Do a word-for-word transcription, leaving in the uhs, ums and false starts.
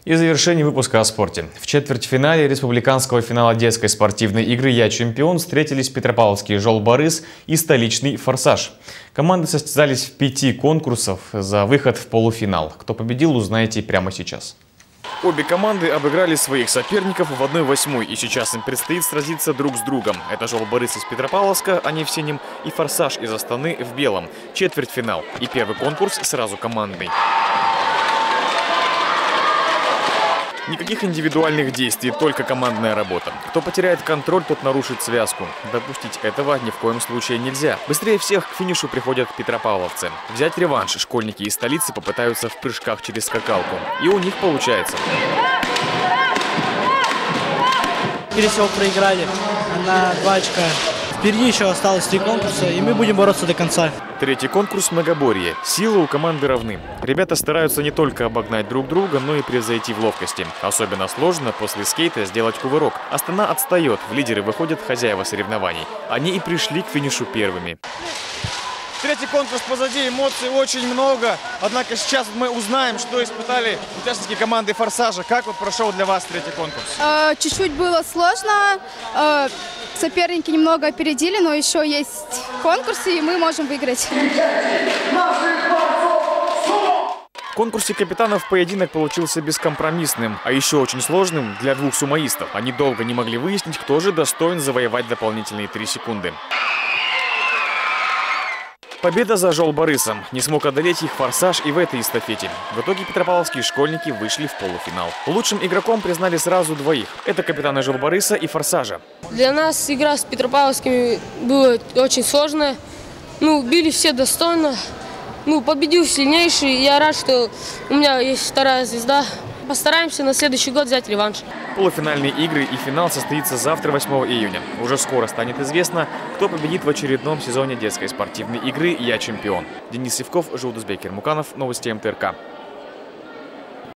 И завершение выпуска о спорте. В четвертьфинале республиканского финала детской спортивной игры «Я чемпион» встретились петропавловский «Жолбарыс» и столичный «Форсаж». Команды состязались в пяти конкурсах за выход в полуфинал. Кто победил, узнаете прямо сейчас. Обе команды обыграли своих соперников в одной восьмой, и сейчас им предстоит сразиться друг с другом. Это «Жолбарыс» из Петропавловска, они в синем, и «Форсаж» из Астаны в белом. Четвертьфинал. И первый конкурс сразу командный. Никаких индивидуальных действий, только командная работа. Кто потеряет контроль, тот нарушит связку. Допустить этого ни в коем случае нельзя. Быстрее всех к финишу приходят петропавловцы. Взять реванш школьники из столицы попытаются в прыжках через скакалку. И у них получается. Пересел проиграли на два очка. Впереди еще осталось три конкурса, и мы будем бороться до конца. Третий конкурс – многоборье. Силы у команды равны. Ребята стараются не только обогнать друг друга, но и превзойти в ловкости. Особенно сложно после скейта сделать кувырок. Астана отстает, в лидеры выходят хозяева соревнований. Они и пришли к финишу первыми. Третий конкурс позади, эмоций очень много. Однако сейчас мы узнаем, что испытали участники команды «Форсажа». Как вот прошел для вас третий конкурс? Чуть-чуть было сложно. Соперники немного опередили, но еще есть конкурсы, и мы можем выиграть. В конкурсе капитанов поединок получился бескомпромиссным, а еще очень сложным для двух сумоистов. Они долго не могли выяснить, кто же достоин завоевать дополнительные три секунды. Победа за «Жолбарысом». Не смог одолеть их «Форсаж» и в этой эстафете. В итоге петропавловские школьники вышли в полуфинал. Лучшим игроком признали сразу двоих. Это капитаны «Жолбарыса» и «Форсажа». Для нас игра с петропавловскими была очень сложная. Ну, били все достойно. Ну, победил сильнейший. Я рад, что у меня есть вторая звезда. Постараемся на следующий год взять реванш. Полуфинальные игры и финал состоится завтра, восьмого июня. Уже скоро станет известно, кто победит в очередном сезоне детской спортивной игры «Я чемпион». Денис Сивков, Жулдузбек Кермуканов, новости эм тэ эр ка.